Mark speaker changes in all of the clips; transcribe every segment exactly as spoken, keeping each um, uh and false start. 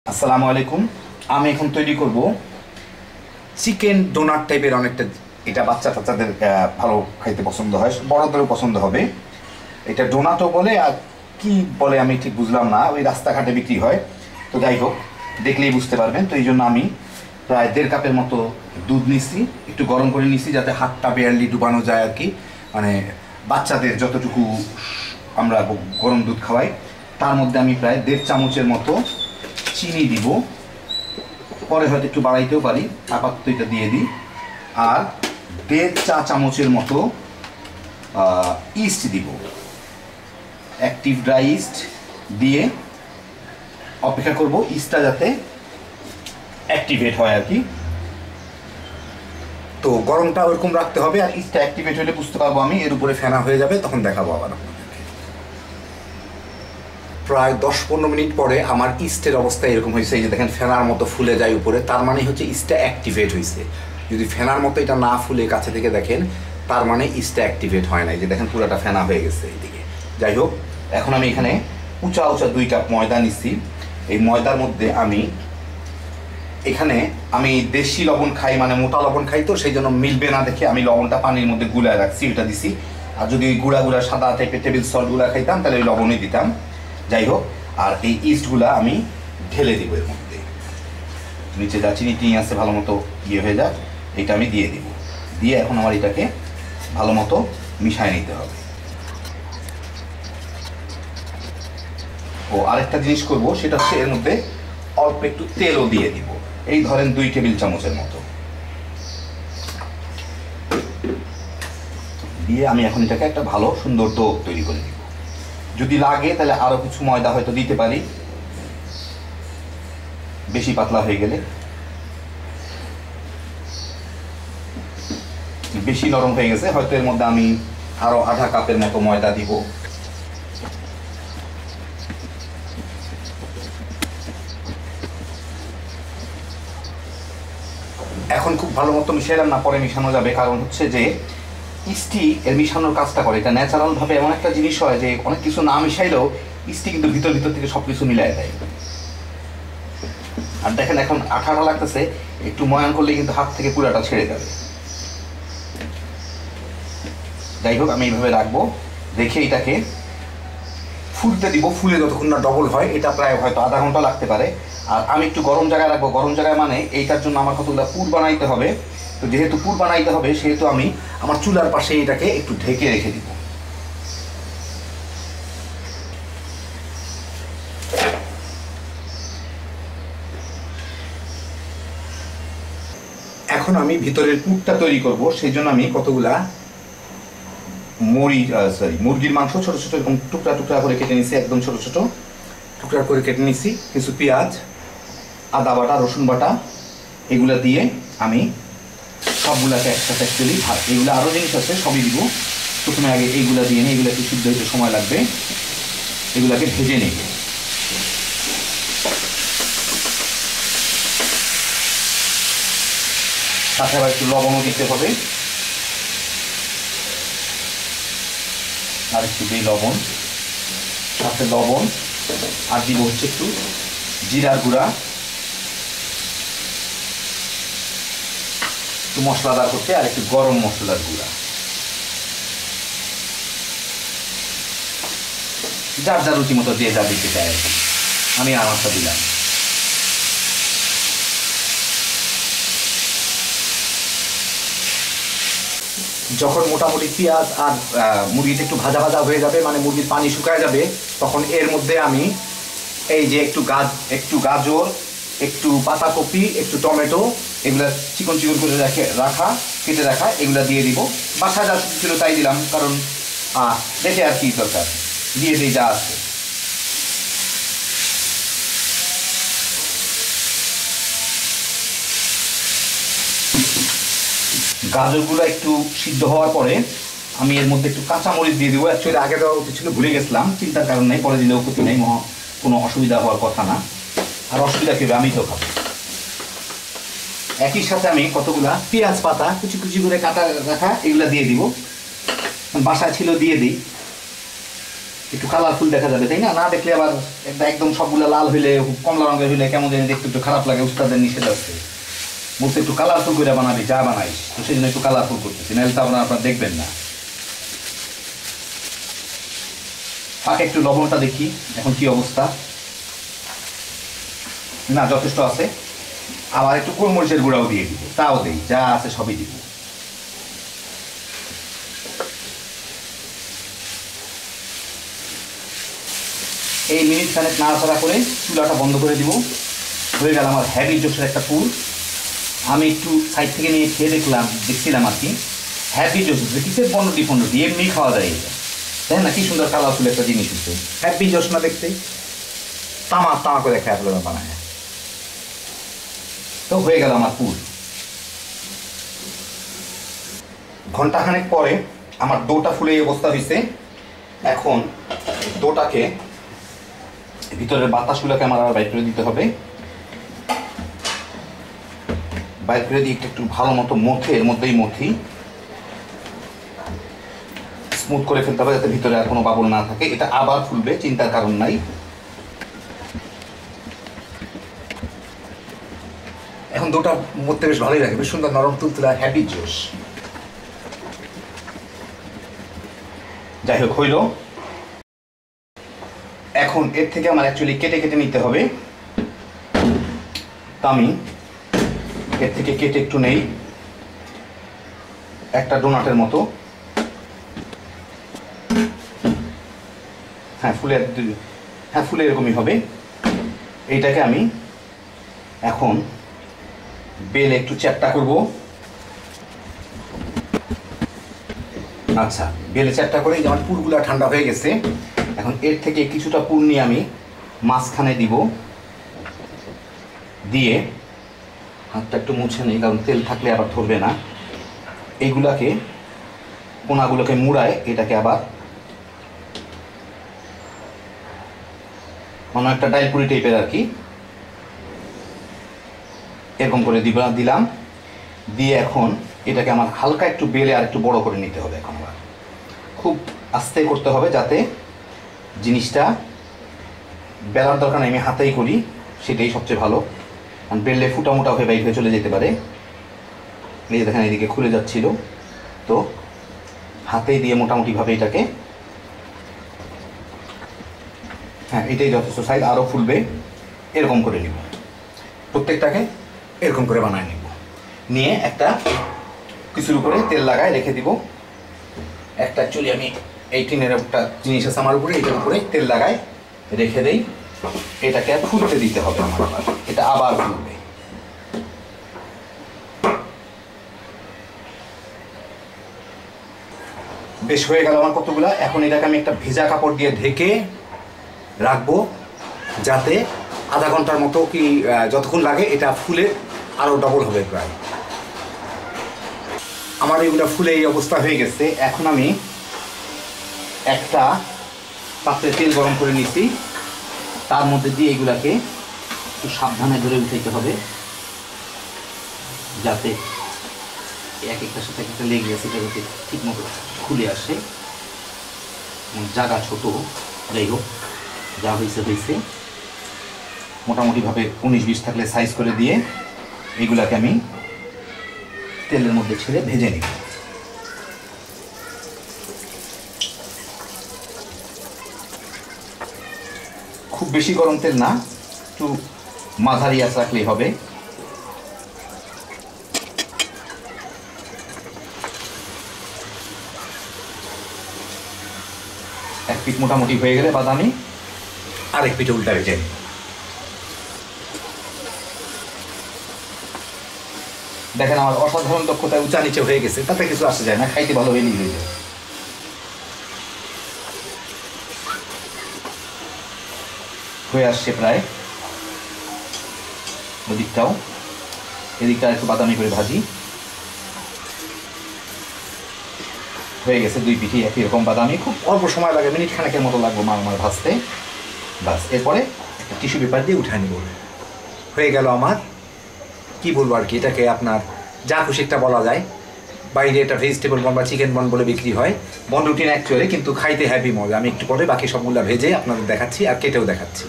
Speaker 1: আসসালামু আলাইকুম। আমি এখন তৈরি করব চিকেন ডোনাট টাইপের অনেকটা। এটা বাচ্চা টাচ্চাদের ভালো খাইতে পছন্দ হয়, বড়দেরও পছন্দ হবে। এটা ডোনাটও বলে, আর কি বলে আমি ঠিক বুঝলাম না, ওই রাস্তাঘাটে বিক্রি হয়। তো যাই হোক, দেখলেই বুঝতে পারবেন। তো এই জন্য আমি প্রায় দেড় কাপের মতো দুধ নিচ্ছি, একটু গরম করে নিচ্ছি যাতে হাতটা বেয়ারলি ডুবানো যায় আর কি। মানে বাচ্চাদের যতটুকু আমরা গরম দুধ খাওয়াই তার মধ্যে আমি প্রায় দেড় চামচের মতো চিনি দিব। পরে হয়তো একটু বাড়াইতেও পারি, আপাতত এটা দিয়ে দিই। আর দেড় চা চামচের মতো ইস্ট দিব, অ্যাক্টিভ ড্রাই ইস্ট দিয়ে অপেক্ষা করব ইস্টটা যাতে অ্যাক্টিভেট হয় আর কি। তো গরমটা ওরকম রাখতে হবে, আর ইস্টটা অ্যাক্টিভেট হলে বুঝতে পারবো আমি, এর উপরে ফেনা হয়ে যাবে, তখন দেখাবো আবার। প্রায় দশ পনেরো মিনিট পরে আমার ইস্টের অবস্থা এরকম হয়েছে, এই যে দেখেন ফেনার মতো ফুলে যায় উপরে, তার মানে হচ্ছে ইস্টটা অ্যাক্টিভেট হয়েছে। যদি ফেনার মতো এটা না ফুলে কাছে থেকে দেখেন, তার মানে ইস্টটা অ্যাক্টিভেট হয় না। এই যে দেখেন পুরোটা ফেনা হয়ে গেছে এইদিকে। যাই হোক, এখন আমি এখানে উঁচা উঁচা দুই কাপ ময়দা নিচ্ছি। এই ময়দার মধ্যে আমি এখানে আমি দেশি লবণ খাই, মানে মোটা লবণ খাই, তো সেই জন্য মিলবে না দেখে আমি লবণটা পানির মধ্যে গুলায় রাখছি, ওইটা দিছি। আর যদি ওই গুঁড়া গুঁড়া সাদা টাইপের টেবিল সল্টগুলো খাইতাম তাহলে ওই লবণই দিতাম। যাই হোক, আর এই ইস্টগুলা আমি ঢেলে দিব এর মধ্যে। নিচে যা চিনি টিনি আছে ভালো মতো ইয়ে হয়ে যাক, এটা আমি দিয়ে দিব। দিয়ে এখন আমার এটাকে ভালো মতো মিশায় নিতে হবে। ও আরেকটা জিনিস করব, সেটা হচ্ছে এর মধ্যে অল্প একটু তেলও দিয়ে দিব। এই ধরেন দুই টেবিল চামচের মতো দিয়ে আমি এখন এটাকে একটা ভালো সুন্দর ডো তৈরি করে দিব। যদি লাগে তাহলে আরো কিছু ময়দা হয়তো দিতে পারি, বেশি পাতলা হয়ে গেলে। বেশি নরম হয়ে গেছে, হয়তো এর মধ্যে আমি আরো আধা কাপের মতো ময়দা দিব। এখন খুব ভালো মতো মিশাইলাম না, পরে মিশানো যাবে, কারণ হচ্ছে যে ইস্টি এর মিশানোর কাজটা করে। এটা ন্যাচারাল ভাবে এমন একটা জিনিস হয় যে অনেক কিছু না মিশাইলেও ইস্টি কিন্তু ভিতর ভিতর থেকে সবকিছু মিলাই দেয়। আর দেখেন এখন আঠা আঠা লাগতেছে, একটু ময়ান করলে কিন্তু হাত থেকে পুরাটা ছেড়ে যাবে। যাই হোক, আমি এইভাবে রাখবো, রেখে এটাকে ফুলতে দিব। ফুলে যতক্ষণ না ডবল হয়, এটা প্রায় হয়তো আধা ঘন্টা লাগতে পারে। আর আমি একটু গরম জায়গায় রাখবো। গরম জায়গায় মানে এইটার জন্য আমার কতগুলো পুর বানাইতে হবে। তো যেহেতু পুর বানাইতে হবে, সেহেতু আমি আমার চুলার পাশে এটাকে একটু ঢেকে রেখে দিব। এখন আমি ভিতরের পুরটা তৈরি করব, সেই জন্য আমি কতগুলা মরি সরি মুরগির মাংস ছোট ছোট এরকম টুকরা টুকরা করে কেটে নিছি, একদম ছোট ছোট টুকরা করে কেটে নিছি। কিছু পেঁয়াজ, আদা বাটা, রসুন বাটা, এগুলা দিয়ে আমি সবগুলাকে একসাথে অ্যাকচুয়ালি এগুলো আরও জিনিস আছে সবই দিব। প্রথমে আগে এইগুলা দিয়ে নিই, এগুলো একটু সিদ্ধ হইতে সময় লাগবে। এগুলাকে ভেজে নেব। সাথে আবার একটু লবণও দিতে হবে, আর একটু দিই লবণ, সাথে লবণ। আর দিব হচ্ছে একটু জিরার গুঁড়া, একটু মশলাদার করতে, আর একটু গরম মশলার গুঁড়া। যার যার রুচি মতো দিয়ে যা দিতে চায় আর কি, আমি আমারটা দিলাম। যখন মোটামুটি পেঁয়াজ আর মুরগিটা একটু ভাজা ভাজা হয়ে যাবে, মানে মুরগির পানি শুকায় যাবে, তখন এর মধ্যে আমি এই যে একটু গাজ একটু গাজর, একটু পাতাকপি, একটু টমেটো, এগুলা চিকন চিকন করে রেখে রাখা কেটে রাখা, এগুলা দিয়ে দিব। বাসায় যা ছিল তাই দিলাম, কারণ দেখে আর কি দরকার, দিয়ে দিই যা আছে। গাজরগুলো একটু সিদ্ধ হওয়ার পরে আমি এর মধ্যে একটু কাঁচামরিচ দিয়ে দিব। অ্যাকচুয়ালি আগে দেওয়া উচিত ছিল, ভুলে গেছিলাম, চিন্তার কারণ নেই, পরে দিলেও ক্ষতি নেই, কোনো অসুবিধা হওয়ার কথা না। আর অসুবিধা কেবে, আমি তো খাবো। একই সাথে আমি কতগুলা পেঁয়াজ পাতা কুচি কুচি করে কাটা রাখা, এগুলা দিয়ে দিব। বাসায় ছিল দিয়ে দিই। একটু কালারফুল দেখা যাবে, তাই না? না দেখলে আবার একদম সবগুলো লাল হইলে কমলা রঙের হইলে কেমন জানি দেখতে একটু খারাপ লাগে। উস্তাদের নিষেধ আছে, বলতে একটু কালারফুল করে বানাবি যা বানাই, তো সেই জন্য একটু কালারফুল করতেছি, নাহলে তো আপনারা আপনারা দেখবেন না। ফাঁকে একটু লবণটা দেখি এখন কি অবস্থা। না, যথেষ্ট আছে। আবার একটু গোলমরিচের গুঁড়াও দিয়ে দিব, তাও দেই, যা আছে সবই দিব। এই মিনিট খানেক নাড়াচাড়া করে চুলাটা বন্ধ করে দিব। হয়ে গেল আমার হ্যাভি জোসের একটা পুর। আমি একটু সাইড থেকে নিয়ে খেয়ে দেখলাম দেখছিলাম আর কি, হ্যাভি জোস কিসের পণ্যটি পণ্যটি এমনি খাওয়া যায় এটা, তাই না? কি সুন্দর কালারফুল একটা জিনিস হচ্ছে, হ্যাভি জোস না দেখতে? তামা তামা করে খেয়ে ফেলে বানায়। তো হয়ে গেল আমার পুর। ঘন্টাখানেক পরে আমার ডোটা ফুলে এই অবস্থা হয়েছে। এখন ডোটাকে ভিতরের বাতাসগুলোকে আমার আবার বাইর করে দিতে হবে। বাইর করে দিয়ে একটু ভালো মতো মথে, এর মধ্যেই মথি, স্মুথ করে ফেলতে হবে যাতে ভিতরে আর কোনো বাবল না থাকে। এটা আবার ফুলবে, চিন্তার কারণ নাই। এখন ডোটা মধ্যে বেশ ভালোই লাগে, বেশ সুন্দর নরম তুলতুলা হ্যাভি জোস। যাই হোক, হইল। এখন এর থেকে আমার অ্যাকচুয়ালি কেটে কেটে নিতে হবে। তা আমি এর থেকে কেটে একটু নেই, একটা ডোনাটের মতো। হ্যাঁ, ফুলে হ্যাঁ ফুলে এরকমই হবে। এইটাকে আমি এখন বেলে একটু চ্যাপ্টা করব। আচ্ছা, বেলে চ্যাপ্টা করে আমার পুরগুলা ঠান্ডা হয়ে গেছে। এখন এর থেকে কিছুটা পুর নিয়ে আমি মাঝখানে দিব, দিয়ে হাতটা একটু মুছে নিই, কারণ তেল থাকলে আবার ধরবে না। এইগুলাকে কোনাগুলোকে মুড়ায় এটাকে আবার মানে একটা ডাইলপুরি টাইপের আর কি, এরকম করে দিব দিলাম। দিয়ে এখন এটাকে আমার হালকা একটু বেলে আর একটু বড় করে নিতে হবে। এখন আবার খুব আস্তে করতে হবে যাতে জিনিসটা বেলার দরকার নেই, আমি হাতেই করি, সেটাই সবচেয়ে ভালো। কারণ বেললে ফুটা মোটা হয়ে বাইরে চলে যেতে পারে। এই যে দেখেন এদিকে খুলে যাচ্ছিল, তো হাতেই দিয়ে মোটামুটিভাবে এটাকে, হ্যাঁ এটাই যথেষ্ট সাইজ, আরও ফুলবে। এরকম করে নিব, প্রত্যেকটাকে এরকম করে বানায় নিব। নিয়ে একটা কিছুর উপরে তেল লাগায় রেখে দিব। একটা অ্যাকচুয়ালি আমি এই টিনের একটা জিনিস আছে আমার উপরে, এটার উপরে তেল লাগায় রেখে দেই। এটাকে আর ফুলতে দিতে হবে আমার, আবার এটা আবার ফুলবে। বেশ হয়ে গেল আমার কতগুলা। এখন এটাকে আমি একটা ভেজা কাপড় দিয়ে ঢেকে রাখবো, যাতে আধা ঘন্টার মতো কি যতক্ষণ লাগে এটা ফুলে আরও ডবল হবে প্রায়। আমার এগুলো ফুলে এই অবস্থা হয়ে গেছে। এখন আমি একটা পাত্রে তেল গরম করে নিচ্ছি, তার মধ্যে দিয়ে এগুলাকে একটু সাবধানে ধরে উঠাইতে হবে, যাতে এক একটার সাথে একটা লেগে গেছে এটা যাতে ঠিক মতো খুলে আসে। জায়গা ছোট, যাই হোক যা হয়েছে হয়েছে। মোটামুটিভাবে উনিশ বিশ থাকলে সাইজ করে দিয়ে এইগুলাকে আমি তেলের মধ্যে ছেড়ে ভেজে নিব। খুব বেশি গরম তেল না, একটু মাঝারি আঁচ রাখলেই হবে। এক পিঠ মোটামুটি হয়ে গেলে বাদামি আরেক পিঠে উল্টা ভেজে নিব। দেখেন আমার অসাধারণ দক্ষতায় উঁচা নিচে হয়ে গেছে, তাতে কিছু আসে যায় না, খাইতে ভালো হয়ে হয়ে যায়। হয়ে আসছে প্রায়, ওদিকটাও, এদিকটা একটু বাদামি করে ভাজি। হয়ে গেছে দুই পিঠি একই রকম বাদামি। খুব অল্প সময় লাগে, মিনিট খানেকের মতো লাগবে মার মার ভাজতে। বাস, এরপরে একটা টিস্যু পেপার দিয়ে উঠায় নিব। হয়ে গেল আমার, কি বলবো আর কি, এটাকে আপনার যা খুশি একটা বলা যায়, বাইরে এটা ভেজিটেবল বন বা চিকেন বন বলে বিক্রি হয়, বনরুটি না অ্যাকচুয়ালি, কিন্তু খাইতে হ্যাভি মজা। আমি একটু পরে বাকি সবগুলো ভেজে আপনাদের দেখাচ্ছি আর কেটেও দেখাচ্ছি।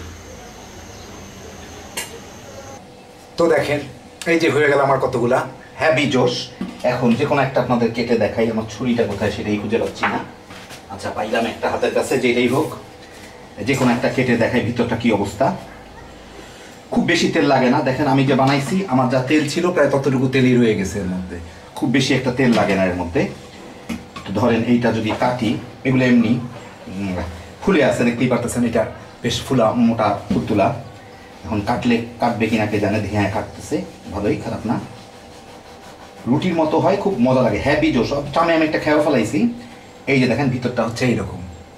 Speaker 1: তো দেখেন এই যে হয়ে গেল আমার কতগুলা হ্যাভি জোশ। এখন যে কোনো একটা আপনাদের কেটে দেখাই, আমার ছুরিটা কোথায় সেটাই খুঁজে পাচ্ছি না। আচ্ছা পাইলাম একটা হাতের কাছে, যেটাই হোক যে কোনো একটা কেটে দেখাই ভিতরটা কি অবস্থা। খুব বেশি তেল লাগে না, দেখেন আমি যে বানাইছি আমার যা তেল ছিল প্রায় ততটুকু তেলই রয়ে গেছে এর মধ্যে, খুব বেশি একটা তেল লাগে না এর মধ্যে। তো ধরেন এইটা যদি কাটি, এগুলো এমনি ফুলে আছে দেখতেই পারতেছেন, এটা বেশ ফুলা মোটা তুলা। এখন কাটলে কাটবে কিনা কে জানে, দেখি হ্যাঁ কাটতেছে ভালোই, খারাপ না। রুটির মতো হয়, খুব মজা লাগে, হ্যাভি জোশ। চামে আমি একটা খেয়ে ফেলাইছি, এই যে দেখেন ভিতরটা হচ্ছে এইরকম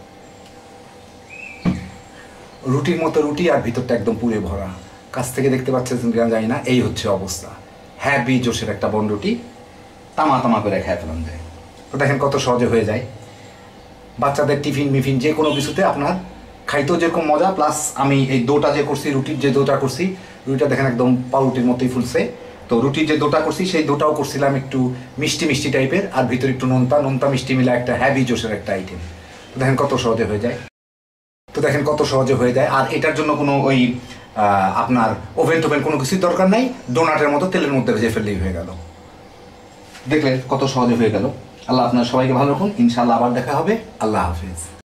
Speaker 1: রুটির মতো রুটি, আর ভিতরটা একদম পুরে ভরা। কাছ থেকে দেখতে পাচ্ছেন কিনা জানি না, এই হচ্ছে অবস্থা। হ্যাভি জোশের একটা বন রুটি তামা তামা করে খেয়ে ফেলান যায়। তো দেখেন কত সহজে হয়ে যায়, বাচ্চাদের টিফিন মিফিন যে কোনো কিছুতে আপনার খাইতেও যেরকম মজা, প্লাস আমি এই দোটা যে করছি, রুটির যে দোটা করছি, রুটিটা দেখেন একদম পাউরুটির মতোই ফুলছে। তো রুটির যে দোটা করছি সেই দোটাও করছিলাম একটু মিষ্টি মিষ্টি টাইপের, আর ভিতরে একটু নোনতা নোনতা মিষ্টি মিলে একটা হ্যাভি জোশের একটা আইটেম। তো দেখেন কত সহজে হয়ে যায়। তো দেখেন কত সহজে হয়ে যায়, আর এটার জন্য কোনো ওই আপনার ওভেন টোভেন কোনো কিছুর দরকার নাই, ডোনাটের মতো তেলের মধ্যে ভেজে ফেললেই হয়ে গেল। দেখলেন কত সহজে হয়ে গেল। আল্লাহ আপনার সবাইকে ভালো রাখুন, ইনশাআল্লাহ আবার দেখা হবে। আল্লাহ হাফিজ।